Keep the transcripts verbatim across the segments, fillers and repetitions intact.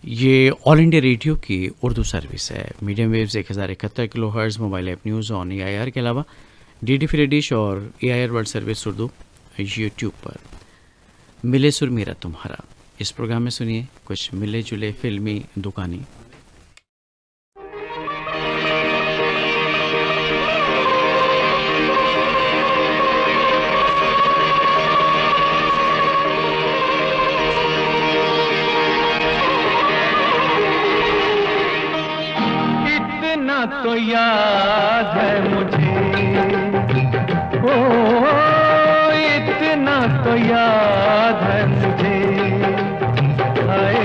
ये all India Radio की Urdu service है। मीडियम वेव्स एक हज़ार इकहत्तर kilohertz, mobile app news on A I R के अलावा डी डी फ्री डिश और A I R World Service Urdu YouTube पर। मिले सुर मेरा तुम्हारा, इस प्रोग्राम में सुनिए कुछ मिले जुले फिल्मी दुकानी। तो याद है मुझे, ओ इतना तो याद है मुझे, हाय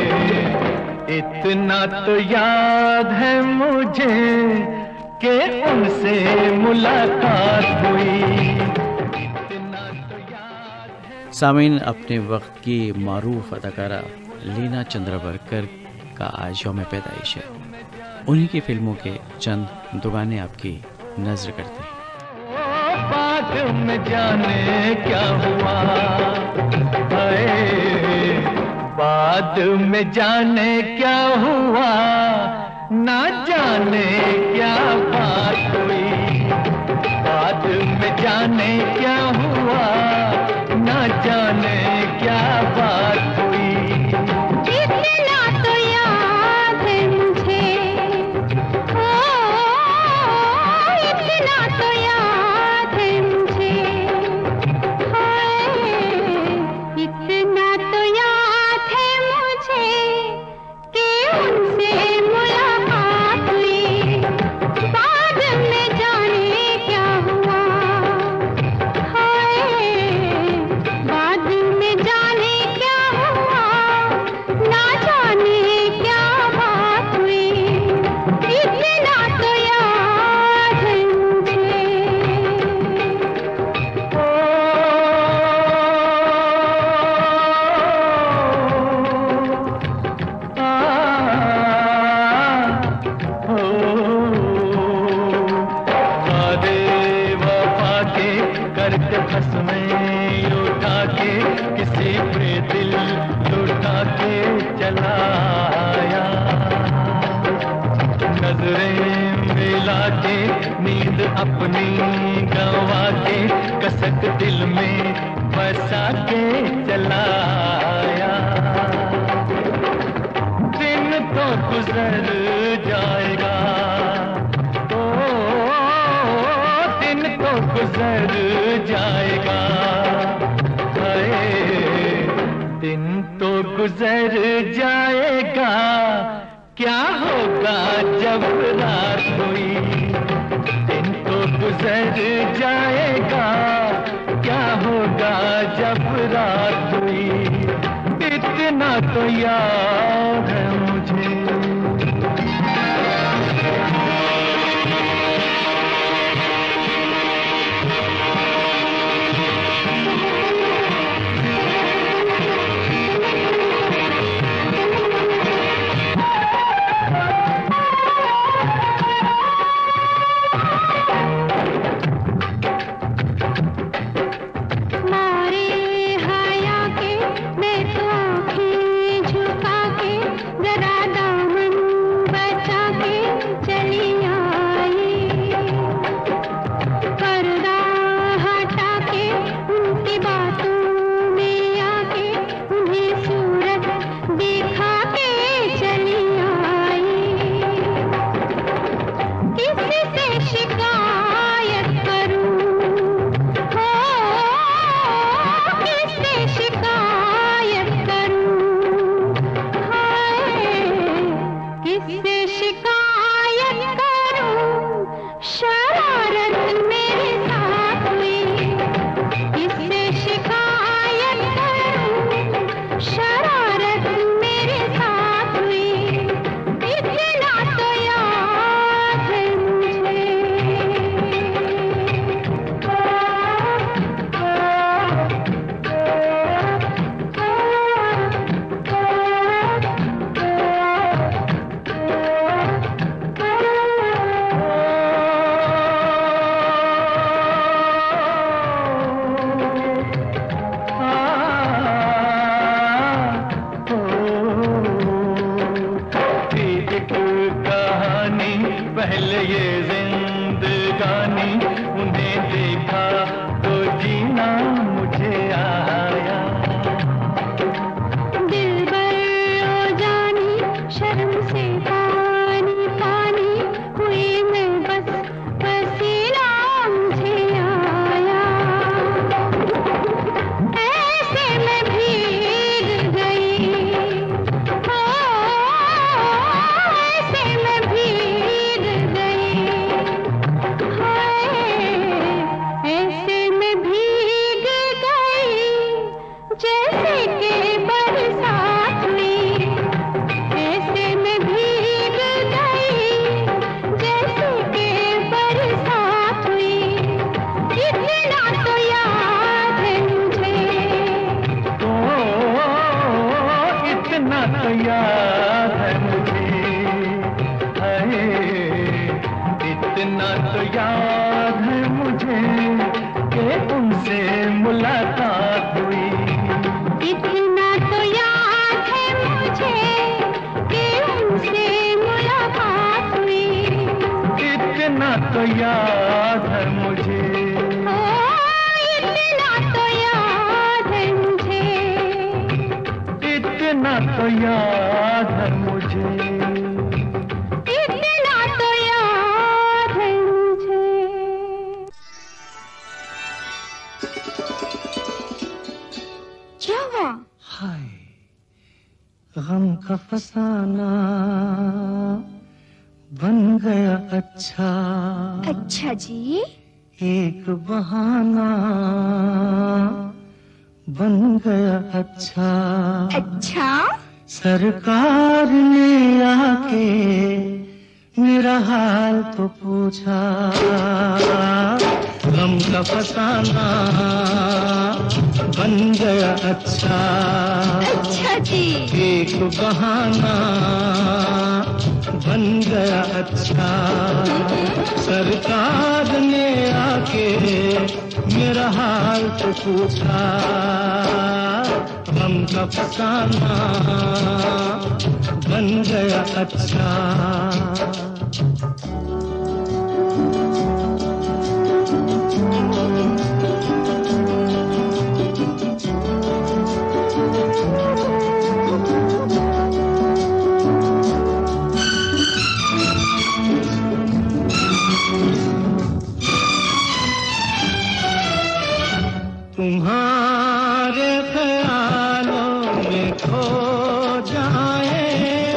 इतना तो याद है मुझे कि उनसे मुलाकात हुई। इतना तो याद है। सामीन, अपने वक्त की मारूफ अदाकारा लीना चंद्रावरकर का आज यौम पैदाइश है। उन्हीं की फिल्मों के चंद दुगाने आपकी नजर करते हैं। बाद में जाने क्या हुआ, बाद में जाने क्या हुआ, ना जाने क्या बात हुई। बाद में जाने क्या हुआ, ना जाने क्या बात हुई। अपनी गवा के कसक दिल में बसा के चलाया। दिन तो गुजर जाएगा, ओ दिन तो गुजर जाएगा, हाय दिन तो गुजर जाएगा। क्या होगा जब रात हुई, गुजर जाएगा। क्या होगा जब रात हुई, इतना तो याद है मुझे। मारे हाया के मैं तो आँखें झुका के मुझे ये जिंदगानी, उन्हें देखा तो जीना मुझे आया। दिलबर ओ जानी, शर्म से पानी पानी हुई मैं, बस पसीना मुझे आया। ऐसे में भीग गई, ओ ऐसे में भीग गई, हाय ऐसे में भीग गई, जैसे कि बरसात हुई। ऐसे में भीग गई, जैसे कि बरसात हुई। इतना तो याद है मुझे, ओ इतना तो याद है मुझे, हाय इतना तो याद है मुझे कि उनसे मुलाकात हुई। इतना तो याद है मुझे कि उनसे मुलाकात हुई। इतना तो याद है मुझे, ओ इतना तो याद है मुझे, इतना तो याद है मुझे। इतना तो याद है मुझे। क्या हुआ? हाय गम का फसाना बन गया अच्छा, अच्छा जी, एक बहाना बन गया अच्छा। अच्छा सरकार ने आके मेरा हाल तो पूछा, गम का फसाना बन गया अच्छा, अच्छा जी, एक बहाना बन गया अच्छा। सरकार ने आके मेरा हाल तो पूछा, गम का फसाना बन गया अच्छा। तुम्हारे ख्यालों में खो जाए,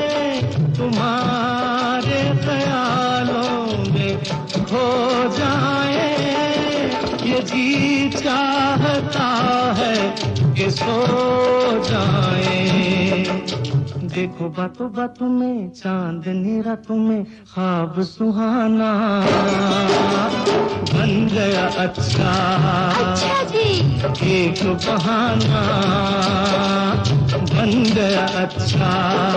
तुम्हारे ख्यालों में खो जाए, ये जी चाहता है कि सो जाए। देखो बातों बातों में चांदनी रातों में ख्वाब सुहाना बन गया अच्छा, अच्छा जी, एक बहाना बन गया अच्छा।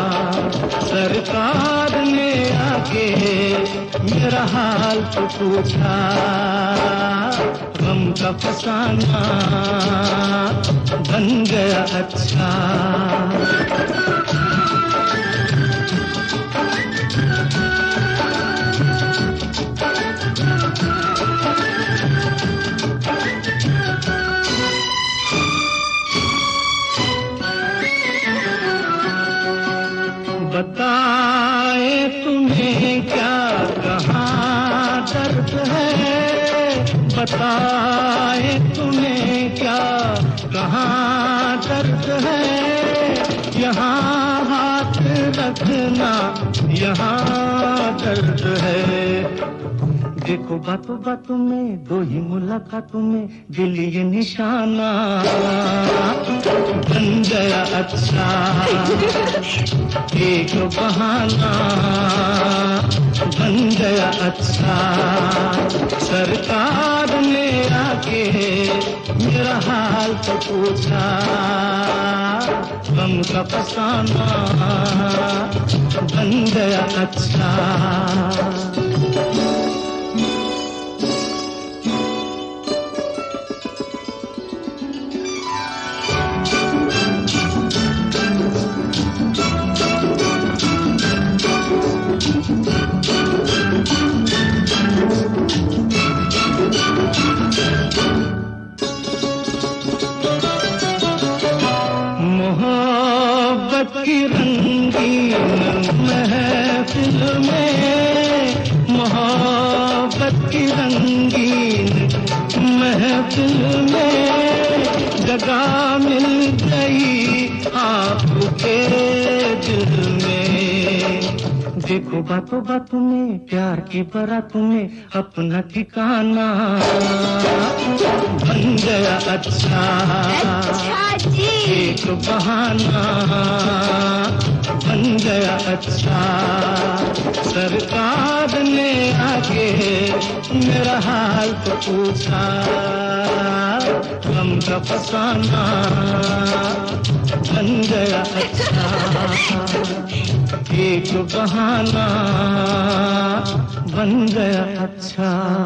सरकार ने आके मेरा हाल तो पूछा, गम का फसाना बन गया अच्छा। बताए तुम्हें क्या कहाँ दर्द है, बताए तुम्हें क्या कहाँ दर्द है। यहाँ हाथ रखना यहाँ दर्द है। देखो बातों बातों में दो ही मुलाकातों में दिल ये निशाना बन गया अच्छा, एक बहाना बन गया अच्छा। सरकार ने आके मेरा हाल तो पूछा, गम का फसाना बन गया अच्छा। की रंगीन महफिल में, मोहब्बत की रंगीन महफिल में जगह मिल गई आपके दिल में। देखो बातों बातों में प्यार की बारातों में अपना ठिकाना बन गया अच्छा, अच्छा जी। एक बहाना बन गया अच्छा। सरकार ने आके मेरा हाल तो पूछा, गम का फसाना बन गया अच्छा, एक बहाना बन गया अच्छा।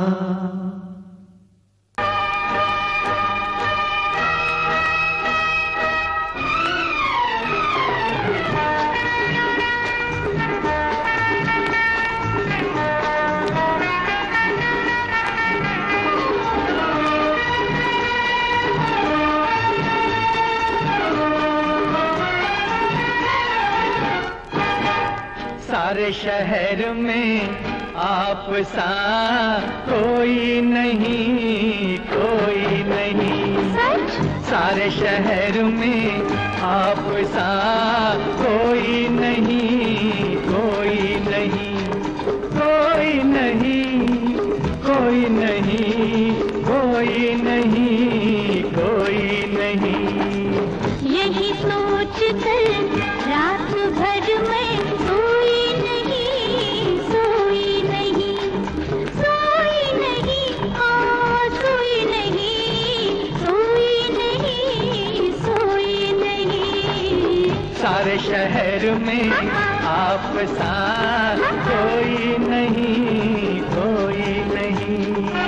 सारे शहर में आप सा कोई नहीं, कोई नहीं। सारे शहर में आप सा कोई नहीं, कोई नहीं, कोई नहीं, कोई नहीं, कोई नहीं, कोई नहीं। यही सोच कर रात भर में सोई नहीं, सोई नहीं, सोई नहीं, हाँ सोई नहीं, सोई नहीं, सोई नहीं। सारे शहर में आप सा कोई नहीं, कोई नहीं।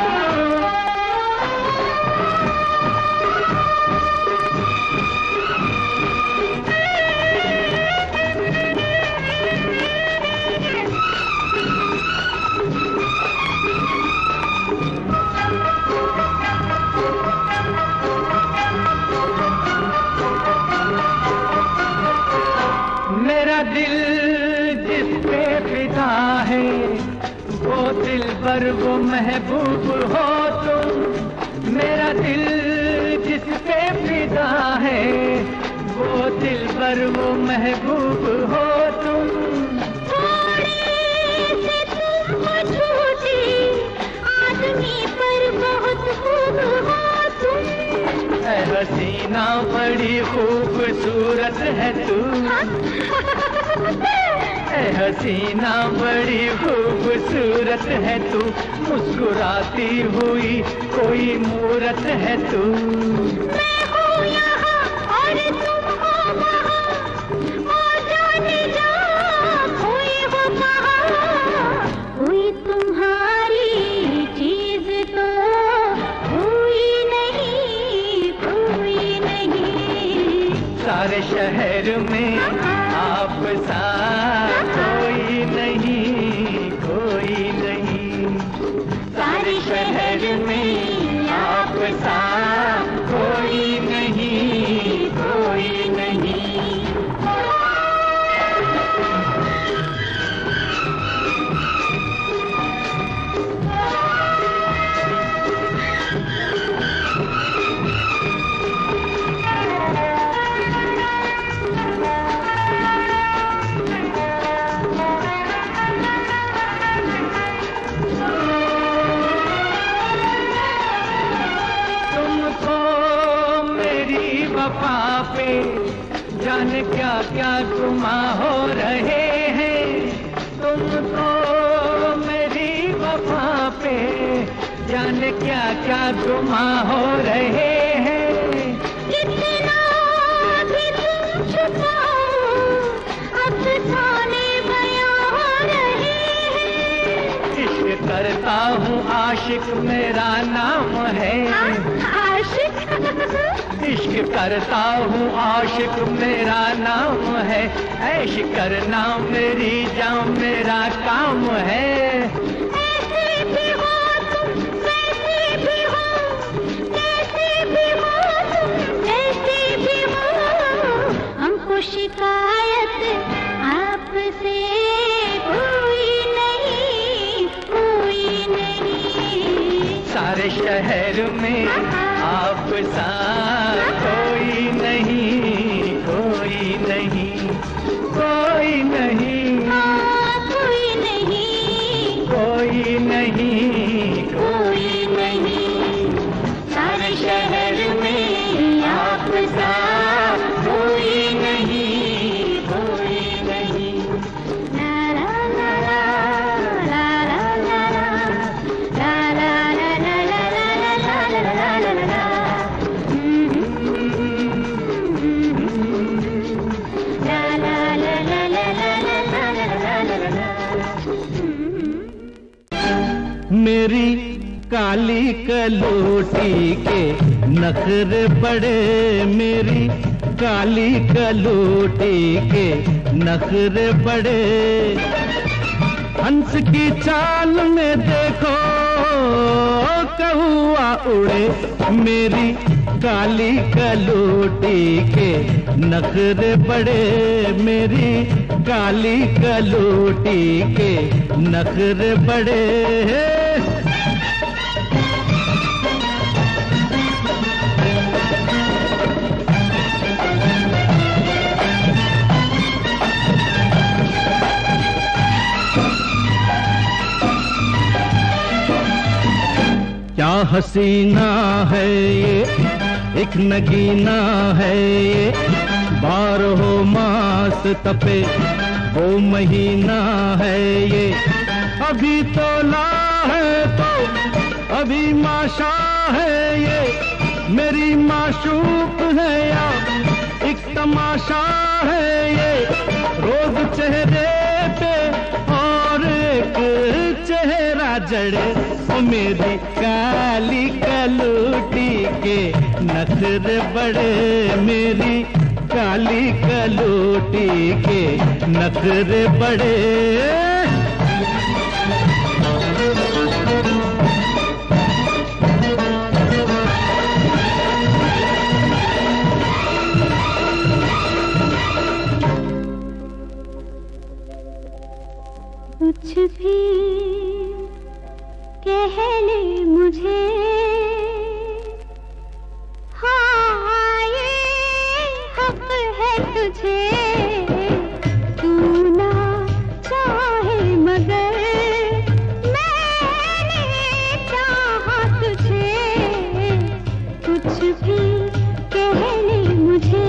मेरा दिल जिस पे फिदा है, वो दिल पर वो महबूब हो तुम। मेरा दिल जिस पे फिदा है, वो दिल पर वो महबूब हो तुम। आदमी पर बहुत खूब हो तुम। ऐ हसीना बड़ी खूबसूरत है तू, ऐ हसीना बड़ी खूबसूरत है तू। मुस्कुराती हुई कोई मूरत है तू। मैं हूँ यहाँ और तुम हो वहाँ, ओ जाने जा कोई हो कहाँ। कोई तुम्हारी चीज तो कोई नहीं, कोई नहीं। सारे शहर में आप सा कोई नहीं, कोई नहीं। सारे शहर में आप सा कोई नहीं, कोई नहीं। वफा पे जाने क्या क्या गुमा हो रहे हैं। तुम तो मेरी वफा पे जाने क्या क्या गुमा हो रहे हैं। कितना भी तुम छुपाओ अफसाने बयां हो रहे हैं। इश्क करता हूँ आशिक मेरा नाम है। आशिक इश्क करता हूँ आशिक मेरा नाम है। ऐश करना मेरी जान मेरा काम है। ऐसे भी हो तुम, वैसे भी हो, कैसे भी हो तुम, कैसे भी हो, हमको शिकायत शहर में आप सा कोई नहीं, कोई नहीं, कोई नहीं, कोई नहीं, कोई नहीं, कोई नहीं, सारे शहर में आप सा कोई नहीं, कोई नहीं। ला ला ला ला ला ला ला ला ला ला ला ला ला ला ला ला ला। ला ला ला ला ला ला ला ला ला ला। मेरी काली कलूटी के नखरे बड़े, मेरी काली कलूटी के नखरे बड़े, हंस की चाल में देखो कौआ उड़े, मेरी काली कलूटी के नखरे बड़े, मेरी काली कलूटी के नखरे बड़े। क्या हसीना है ये, एक नगीना है ये, बारहो मास तपे वो महीना है ये, अभी तोला है तो अभी माशा है ये, मेरी माशूक है या एक तमाशा है ये, रोज चेहरे पे और एक चेहरा जड़े, ओ मेरी काली कलूटी के नखरे बड़े, मेरी काली कलूटी के नखरे बड़े। कुछ भी कह ले मुझे, हाँ ये हक है तुझे, तू ना चाहे मगर मैंने चाहा तुझे, कुछ भी कह ले मुझे,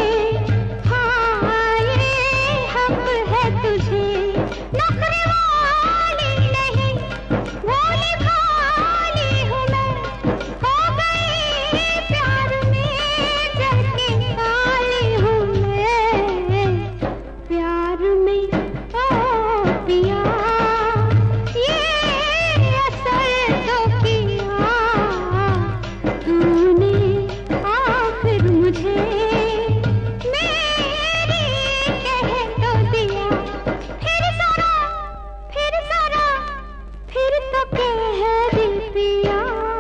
हाँ ये हक है तुझे, नखरे वाली नहीं भोली भाली हूँ मैं, हो गई प्यार में जल के काली हूँ मैं, प्यार में ओ पिया ये असर तो किया तूने आखिर मुझे, मेरी कह तो दिया, फिर सारा फिर सारा फिर तो कह दिल पिया,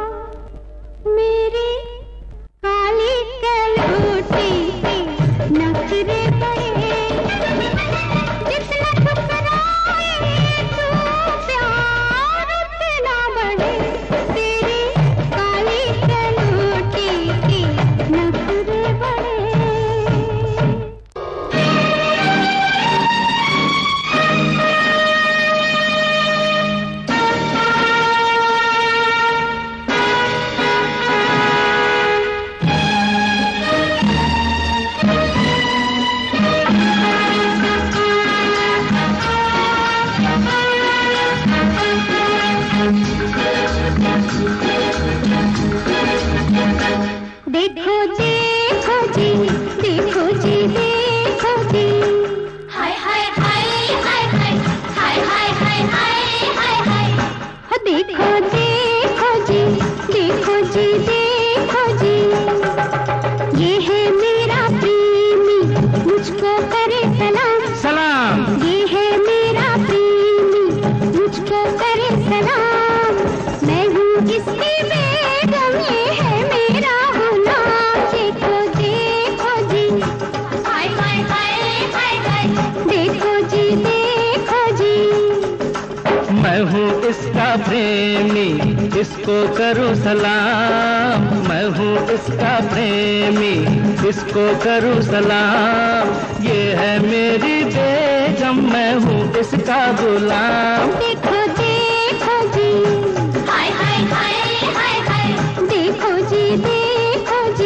मेरी काली कलूटी के नखरे बड़े, जितना ठुकराए तू प्यार उतना बढ़े, तेरी काली कलूटी के नखरे बड़े। देखो देखो जी, देखो जी, देखो जी, हाय हाय हाय हाय हाय हाय हाय हाय हाय हाय हाय, हो देखो देखो जी, देखो जी, देखो जी, ये है मेरा प्रेमी मुझको करे सलाम, सलाम। ये है मेरा प्रेमी मुझको करे सलाम, मैं हूँ इसकी बेगम, ये है मेरा गुलाम, देखो देखो जी, हाय हाय हाय हाय हाय, देखो जी, देखो जी, मैं हूँ इसका प्रेमी, इसको करूँ सलाम। मैं हूँ इसका प्रेमी, इसको करूँ सलाम। ये है मेरी बेगम, मैं हूँ इसका गुलाम। देखो देखो जी, हाय हाय हाय हाय हाय, देखो जी देखो जी।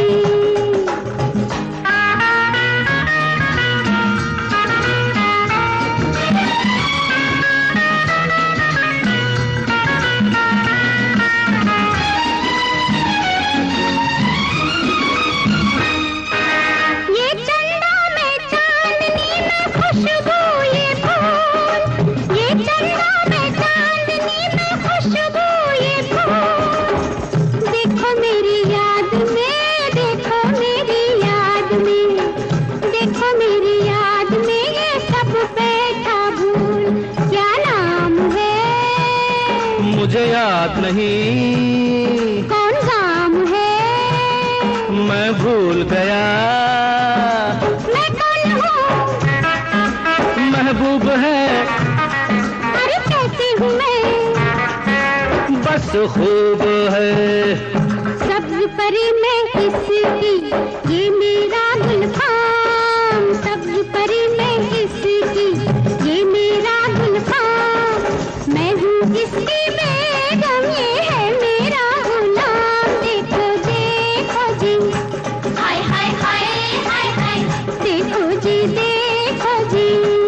मुझे याद नहीं कौन नाम है, मैं भूल गया। मैं कौन हूँ? महबूब है। अरे कैसी हूँ मैं? बस खूब है। सब्ज परी मैं किसकी, ये मेरा गुलफाम। सब्ज परी मैं किसकी, ये मेरा गुलफाम। मैं हूँ इसकी बेगम, ये है मेरा गुलाम। देखो देखो जी, हाय हाय हाय हाय हाय, देखो जी देखो जी।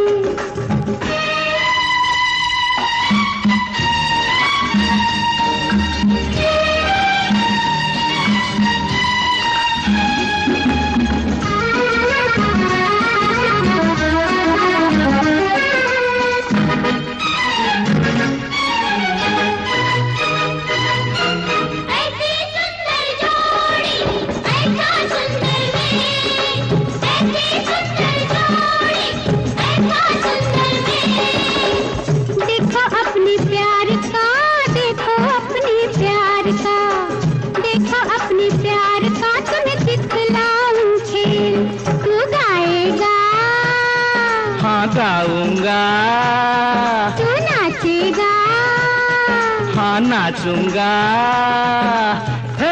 गाऊंगा, तू नाचेगा, हाँ नाचूंगा। हे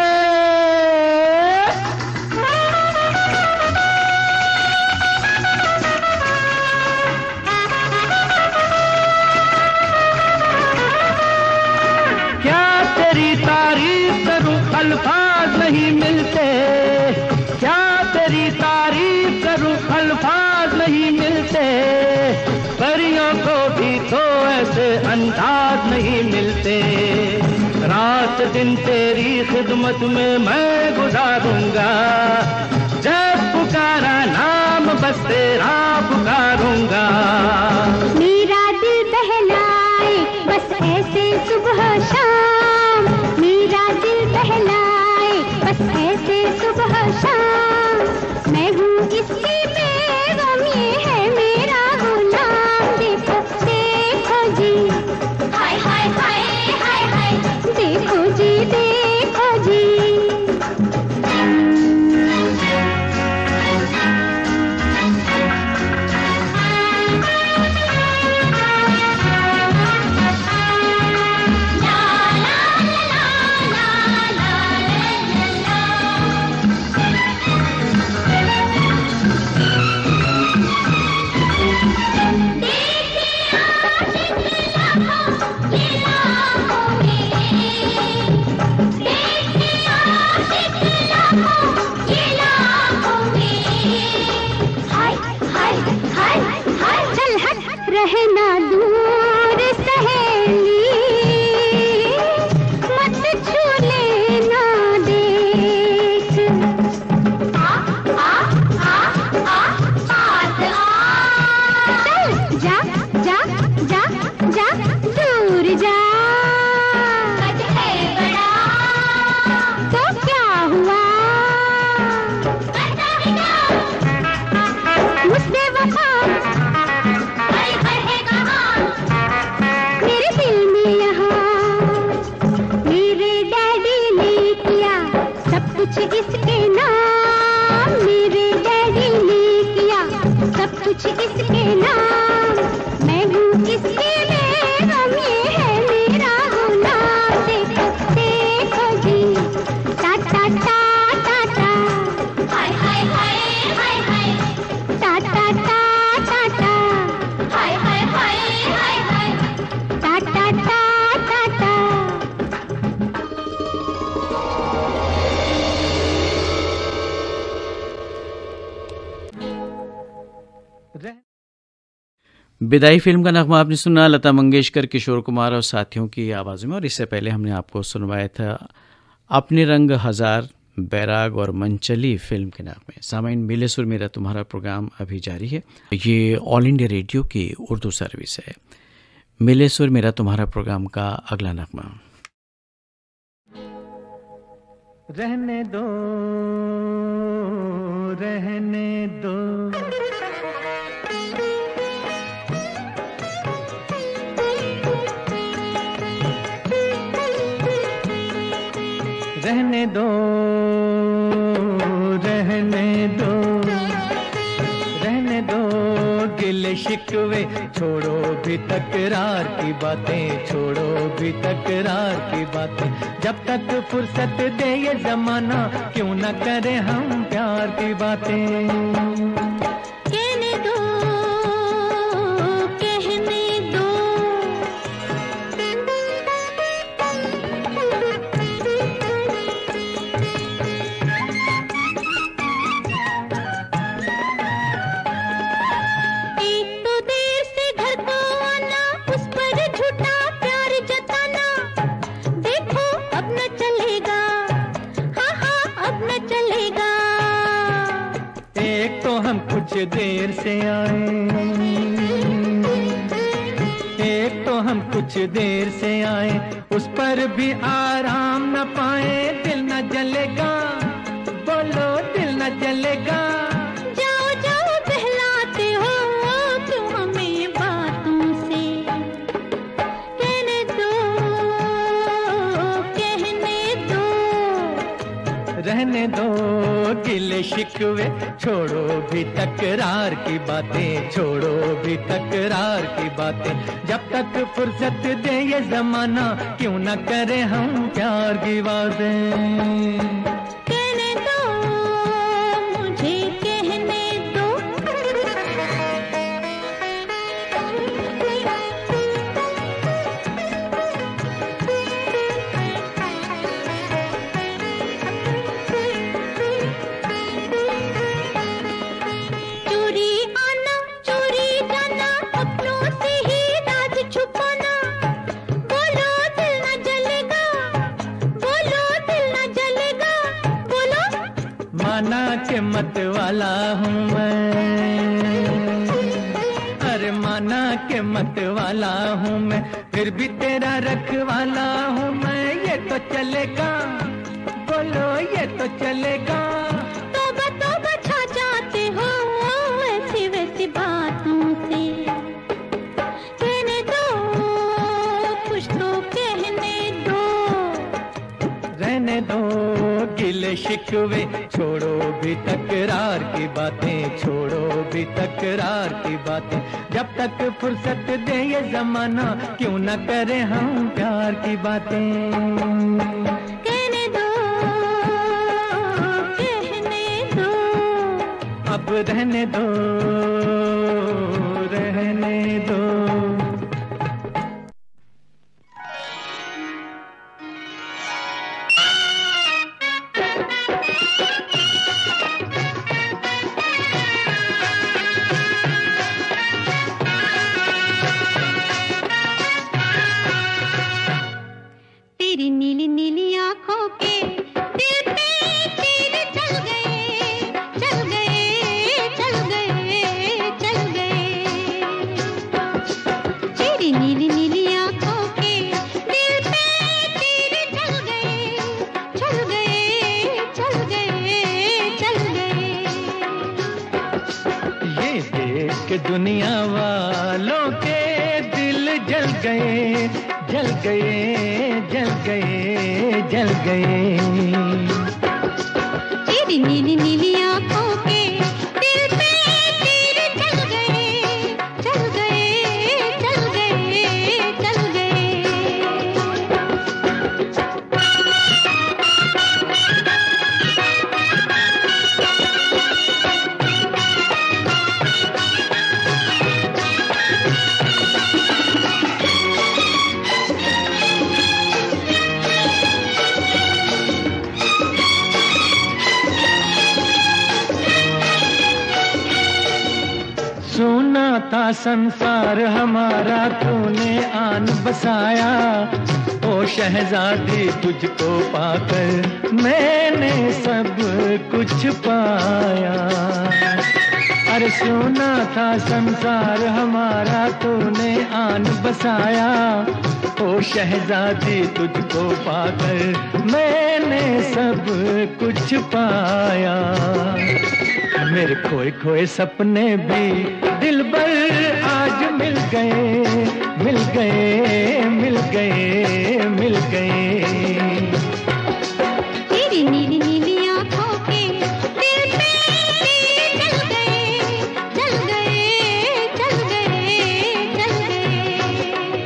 क्या तेरी तारीफ करूं, अल्फाज नहीं मिलते। क्या तेरी तारीफ करूं, अल्फाज नहीं मिलते। परियों को भी तो ऐसे अंदाज नहीं मिलते। रात दिन तेरी खिदमत में मैं गुजारूंगा। जब पुकारा नाम बस तेरा पुकारूंगा। मेरा दिल बहलाए बस ऐसे सुबह शाम। मेरा दिल बहलाए बस ऐसे सुबह शाम। मैं हूँ इसकी बेगम, ये है मेरा गुलाम। देखो देखो जी, हाय हाय हाय हाय हाय, देखो जी देखो जी। रहना दूर सहेली, मत छू लेना देख। आ आ आ आ पास आ, चल जा जा जा जा दूर जा। कद है बड़ा तो क्या हुआ, करता है क्या मुझसे वफा। कुछ इसके नाम, मेरे डैडी ने किया सब कुछ इसके नाम। विदाई फिल्म का नगमा आपने सुना लता मंगेशकर, किशोर कुमार और साथियों की आवाज़ों में। और इससे पहले हमने आपको सुनवाया था अपने रंग हजार, बैराग और मनचली फिल्म के नाम में। सामाइन मिले सुर मेरा तुम्हारा प्रोग्राम अभी जारी है। ये ऑल इंडिया रेडियो की उर्दू सर्विस है। मिले सुर मेरा तुम्हारा प्रोग्राम का अगला नगमा। रहने दो रहने दो रहने दो रहने दो रहने दो गिले शिकवे छोड़ो भी तकरार की बातें, छोड़ो भी तकरार की बातें। जब तक फुर्सत दे ये जमाना क्यों न करे हम प्यार की बातें। कुछ देर से आए, एक तो हम कुछ देर से आए, उस पर भी आराम न पाए। दिल न जलेगा, बोलो दिल न जलेगा। जाओ जाओ बहलाते हो तुम हमें बातों से, कहने दो कहने दो रहने दो गिले शिकवे छोड़ो भी तकरार की बातें, छोड़ो भी तकरार की बातें। जब तक फुर्सत दे ये जमाना क्यों न करे हम प्यार की बातें। कहने दो मुझे कहने दो के मत वाला हूँ मैं, अरे माना के मत वाला हूँ मैं, फिर भी तेरा रखवाला हूँ मैं। ये तो चलेगा, बोलो ये तो चलेगा। तौबा तौबा छा जाते हो ऐसी वैसी बातों से, कहने दो कुछ तो कहने दो। रहने दो गिले शिकवे छोड़ो भी तकरार की बातें, छोड़ो भी तकरार की बातें। जब तक फुर्सत दे ये जमाना क्यों न करे हम प्यार की बातें। कहने दो कहने दो अब रहने दो रहने दो। तेरी नीली नीली आंखों के दिल पे तीर चल गए, चल गए, चल गए, चल गए। तेरी नीली नीली आंखों के दिल पे तीर चल गए, चल गए, चल गए, चल गए। ये देख के दुनिया वालों के दिल जल गए, जल गए, जल गए, जल गए। तेरी नीली नीली आंखों के दिल पे तीर चल गए, चल गए, चल गए, चल गए। था संसार हमारा तूने आन बसाया, ओ शहजादी तुझको पाकर मैंने सब कुछ पाया। अरे सोना था संसार हमारा तूने आन बसाया, ओ शहजादी तुझको पाकर मैंने सब कुछ पाया। मेरे खोए खोए सपने भी दिलबर आज मिल गए, मिल गए, मिल गए, मिल गए। तेरी नीली नीली आँखों के दिल पे जल गए, जल गए, जल गए, जल गए।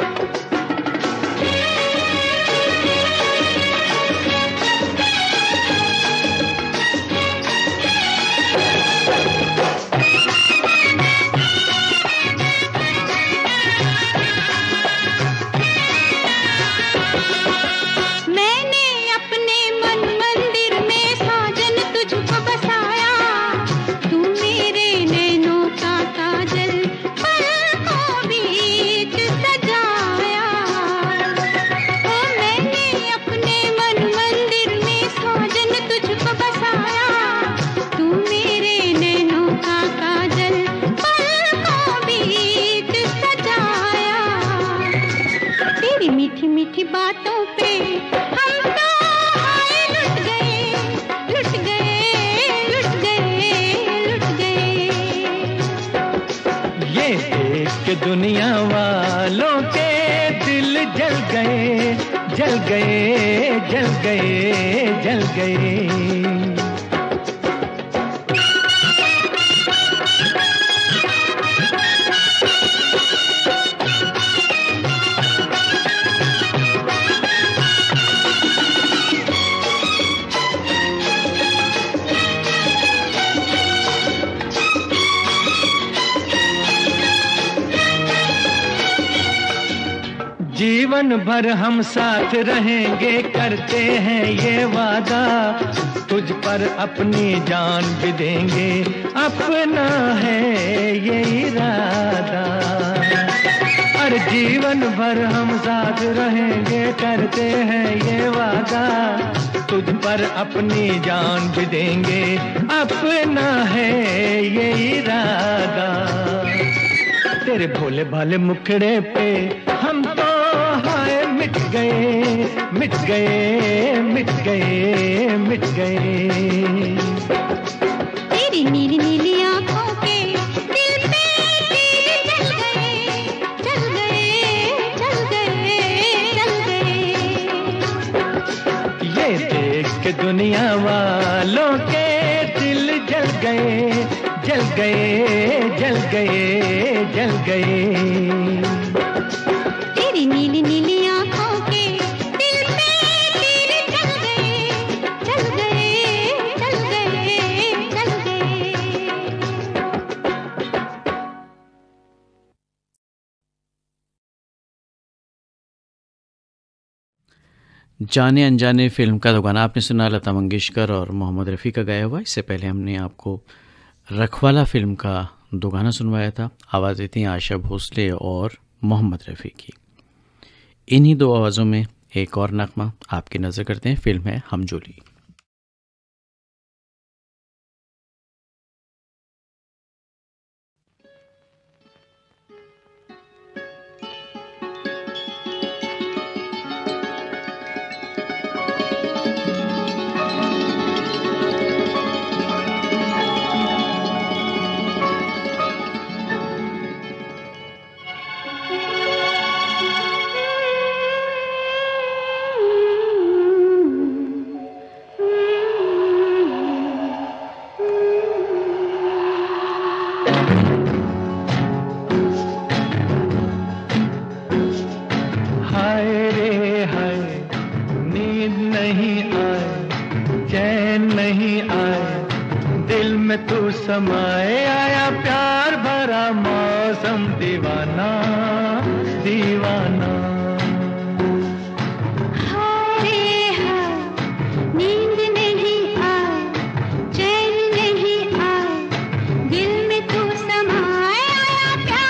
दुनिया वालों के दिल जल गए, जल गए, जल गए, जल गए। जीवन भर हम साथ रहेंगे करते हैं ये वादा, तुझ पर अपनी जान भी देंगे अपना है ये इरादा। और जीवन भर हम साथ रहेंगे करते हैं ये वादा, तुझ पर अपनी जान भी देंगे अपना है ये इरादा। तेरे भोले भाले मुखड़े पे हम तो हाय मिट गए, मिट गए, मिट गए, मिट गए। तेरी नीली नीली आँखों के दिल पे जल गए, जल गए, जल गए, जल गए। ये देख के दुनिया वालों के दिल जल गए, जल गए, जल गए, जल गए। तेरी नीली नीली आँखों के दिल पे तीर जल गए, जल गए, जल गए, जल गए। जाने अनजाने फिल्म का गाना आपने सुना, लता मंगेशकर और मोहम्मद रफ़ी का गाया हुआ। इससे पहले हमने आपको रखवाला फिल्म का दो गाना सुनवाया था। आवाज़ें थी आशा भोसले और मोहम्मद रफ़ी की। इन्हीं दो आवाज़ों में एक और नगमा आपकी नज़र करते हैं। फिल्म है हमजोली। समाए आया प्यार भरा मौसम, दीवाना दीवाना। नींद नहीं आए, चैन नहीं आए, दिल में तू समाए आया प्यार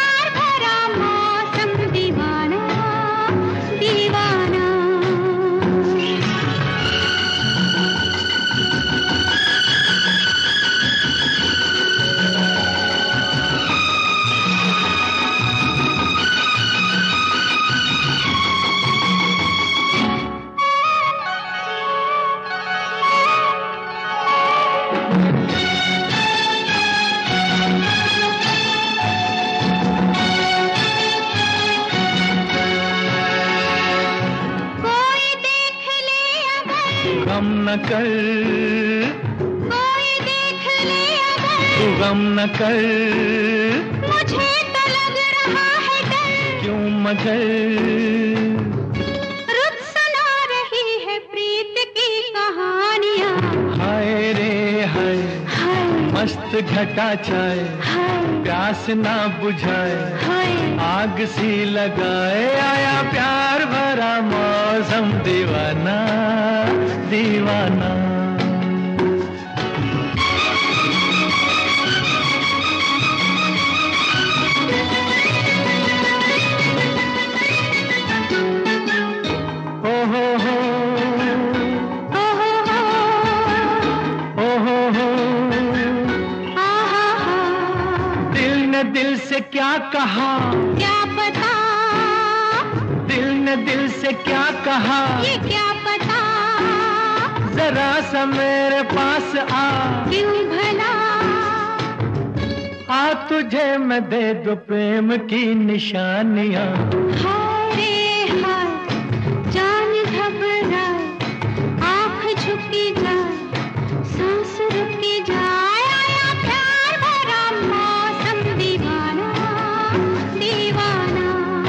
गम न कर, कोई देख ले अगर, तू गम न कर, मुझे तो लग रहा है डर, क्यों मगर रुत सुना रही है प्रीत की कहानियाँ। हाय रे हाय, हाय मस्त घटा चाय, हाय प्यास ना बुझाए, हाय आग सी लगाए, आया प्यार भरा मौसम, दीवाना दीवाना। ओ हो हो, ओ हो हो, ओ हो हो, आ हा हा, दिल ने दिल से क्या कहा, क्या पता, दिल ने दिल से क्या कहा, ये क्या पता, जरा सा मेरे पास आ, क्यों भला, आ तुझे मैं दे दूं प्रेम की निशानियां। हाय रे हाय, जान घबराए, आँख झुकी जाए, सांस रुकी जाए, आया प्यार भरा मौसम, दीवाना दीवाना।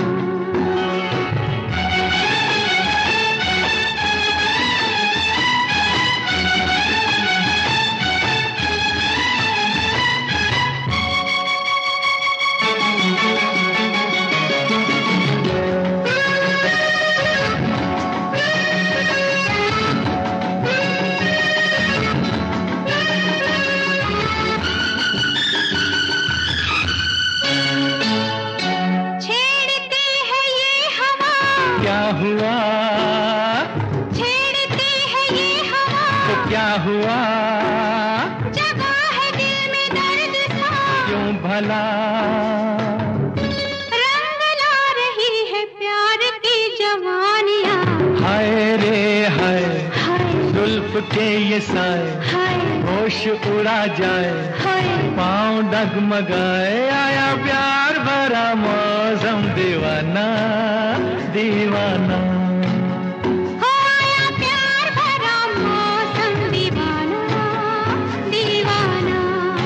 छेड़ती है ये हवा, क्या हुआ छेड़ती है ये हवा, तो क्या हुआ, जगा है दिल में दर्द सा, क्यों भला रंग ला रही है प्यार की जवानियाँ। हाय रे हाय, हाय जुल्फ के ये साए, हाय होश उड़ा जाए, हाय पाँव डगमगाए, आया प्यार भरा मौसम, दीवाना दीवाना। हो आया प्यार भरा मौसम, दीवाना दीवाना।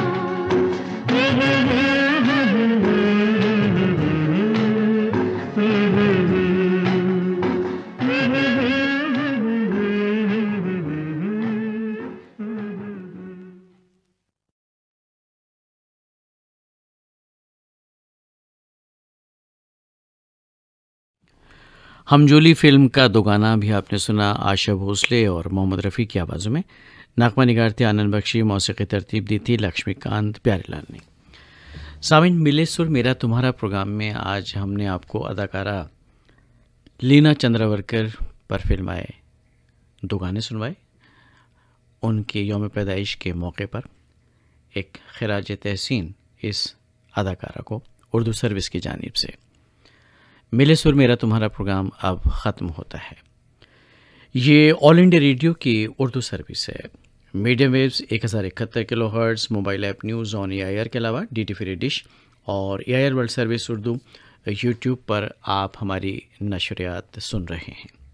हमजोली फिल्म का दो गाना भी आपने सुना, आशा भोसले और मोहम्मद रफ़ी की आवाज़ों में। नगमा निगार थी आनंद बख्शी, मौसीकी तरतीब दी थी लक्ष्मीकांत प्यारेलाल ने। सामिन मिले सुर मेरा तुम्हारा प्रोग्राम में आज हमने आपको अदाकारा लीना चंद्रावरकर पर फिल्माए दो गाने सुनवाए। उनके यौम पैदाइश के मौके पर एक खिराज तहसीन इस अदाकारा को उर्दू सर्विस की जानिब से। मिले सुर मेरा तुम्हारा प्रोग्राम अब ख़त्म होता है। ये ऑल इंडिया रेडियो की उर्दू सर्विस है। मीडियम वेव्स एक हज़ार इकहत्तर kilohertz, mobile app news on A I R के अलावा डी टी फ्री डिश और A I R World Service Urdu YouTube पर आप हमारी नशरियात सुन रहे हैं।